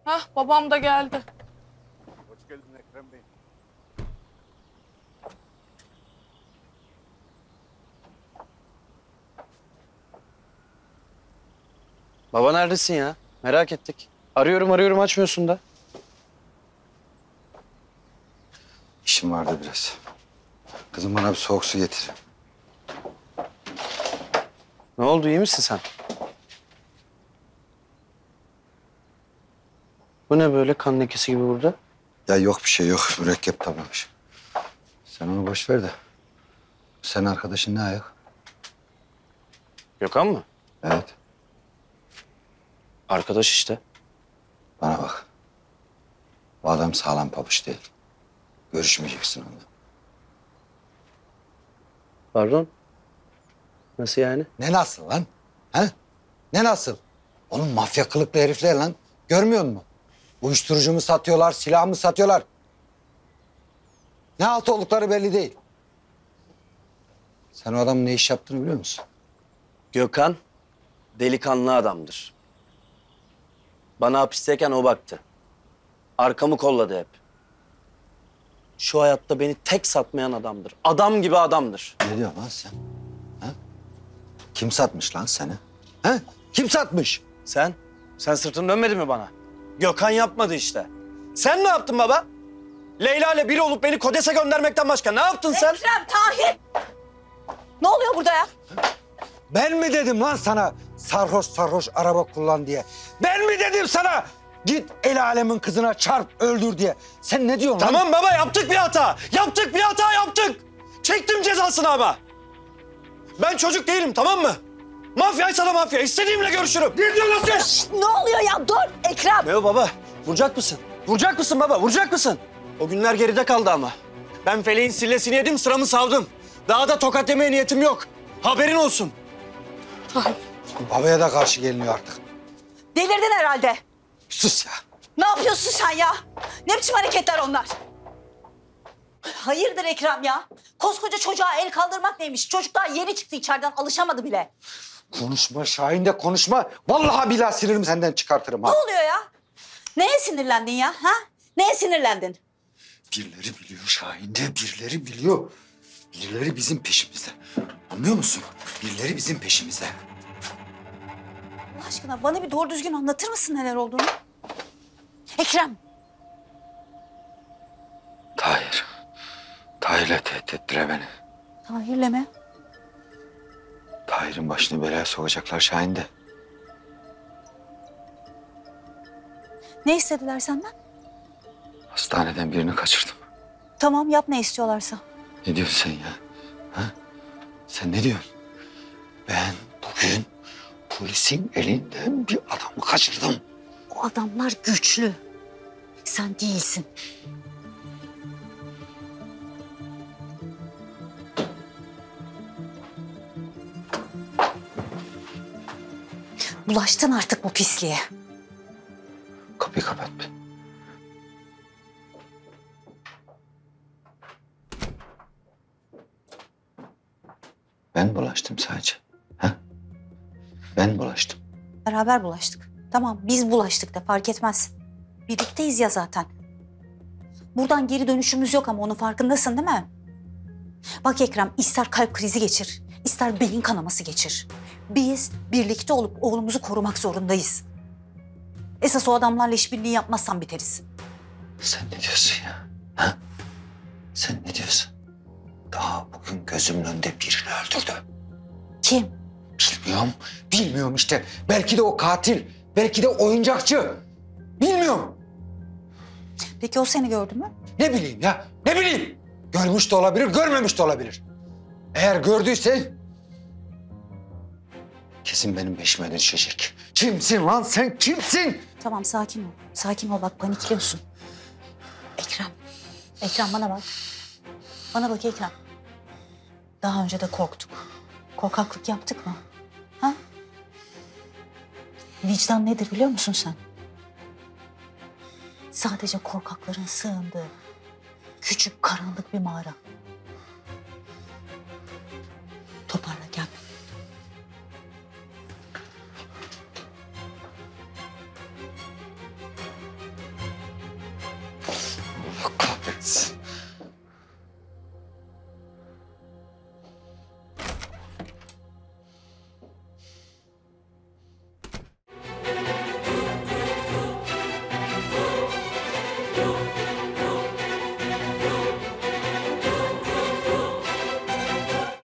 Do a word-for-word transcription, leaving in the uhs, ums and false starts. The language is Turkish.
Hah, babam da geldi. Hoş geldin Ekrem Bey. Baba neredesin ya? Merak ettik. Arıyorum arıyorum açmıyorsun da. İşim vardı biraz. Kızım bana bir soğuk su getir. Ne oldu, iyi misin sen? Bu ne böyle kan lekesi gibi burada? Ya yok bir şey yok. Mürekkep tabamış. Sen onu boş ver de. Senin arkadaşın ne ayak? Gökhan mı? Evet. Arkadaş işte. Bana bak. Bu adam sağlam pabuç değil. Görüşmeyeceksin onunla. Pardon? Nasıl yani? Ne nasıl lan? He? Ne nasıl? Oğlum mafya kılıklı herifler lan. Görmüyor musun? Uyuşturucu mu satıyorlar, silah mı satıyorlar? Ne halt oldukları belli değil. Sen o adamın ne iş yaptığını biliyor musun? Gökhan delikanlı adamdır. Bana hapisteyken o baktı. Arkamı kolladı hep. Şu hayatta beni tek satmayan adamdır. Adam gibi adamdır. Ne diyorsun lan sen? Ha? Kim satmış lan seni? Ha? Kim satmış? Sen? Sen sırtını dönmedin mi bana? Gökhan yapmadı işte. Sen ne yaptın baba? Leyla ile bir olup beni Kodes'e göndermekten başka ne yaptın sen? Ekrem, Tahir! Ne oluyor burada ya? Ben mi dedim lan sana sarhoş sarhoş araba kullan diye? Ben mi dedim sana git el alemin kızına çarp öldür diye? Sen ne diyorsun lan? Tamam baba, yaptık bir hata. Yaptık bir hata yaptık. Çektim cezasını ama. Ben çocuk değilim, tamam mı? Mafyaysa da mafya. İstediğimle görüşürüm. Ne diyorsun lan sen? Şşt, ne oluyor ya? Dur Ekrem! Ne o baba? Vuracak mısın? Vuracak mısın baba? Vuracak mısın? O günler geride kaldı ama. Ben feleğin sillesini yedim, sıramı savdım. Daha da tokat yemeye niyetim yok. Haberin olsun. Babaya da karşı geliniyor artık. Delirdin herhalde. Sus ya. Ne yapıyorsun sen ya? Ne biçim hareketler onlar? Hayırdır Ekrem ya? Koskoca çocuğa el kaldırmak neymiş? Çocuk daha yeni çıktı içeriden, alışamadı bile. Konuşma Şahin de konuşma. Vallahi billahi sinirimi senden çıkartırım ha. Ne oluyor ya? Neye sinirlendin ya? Ha? Neye sinirlendin? Birileri biliyor Şahin de birileri biliyor. Birileri bizim peşimizde. Anlıyor musun? Birileri bizim peşimizde. Allah aşkına bana bir doğru düzgün anlatır mısın neler olduğunu? Ekrem! Tahir. Tahir'le tehdit ettiler beni. Tahir'le mi? Tahir'in başını belaya sokacaklar Şahin de. Ne istediler senden? Hastaneden birini kaçırdım. Tamam, yap ne istiyorlarsa. Ne diyorsun sen ya? Ha? Sen ne diyorsun? Ben bugün polisin elinden bir adamı kaçırdım. O adamlar güçlü. Sen değilsin. Bulaştın artık bu pisliğe. Kapıyı kapat be. Ben bulaştım sadece. Ha? Ben bulaştım. Beraber bulaştık. Tamam, biz bulaştık da fark etmez. Birlikteyiz ya zaten. Buradan geri dönüşümüz yok ama onun farkındasın değil mi? Bak Ekrem, ister kalp krizi geçir, ister beyin kanaması geçir. Biz birlikte olup oğlumuzu korumak zorundayız. Esas o adamlarla işbirliği yapmazsan biteriz. Sen ne diyorsun ya? Ha? Sen ne diyorsun? Daha bugün gözümün önünde birini öldürdü. Kim? Bilmiyorum, bilmiyorum işte. Belki de o katil, belki de oyuncakçı. Bilmiyorum. Peki o seni gördü mü? Ne bileyim ya, ne bileyim. Görmüş de olabilir, görmemiş de olabilir. Eğer gördüyse kesin benim peşime düşecek. Kimsin lan sen, kimsin? Tamam, sakin ol. Sakin ol, bak panikliyorsun. Ekrem, Ekrem bana bak. Bana bak Ekrem. Daha önce de korktuk. Korkaklık yaptık mı? Ha? Vicdan nedir biliyor musun sen? Sadece korkakların sığındığı küçük karanlık bir mağara. Toparla gel. kahretsin.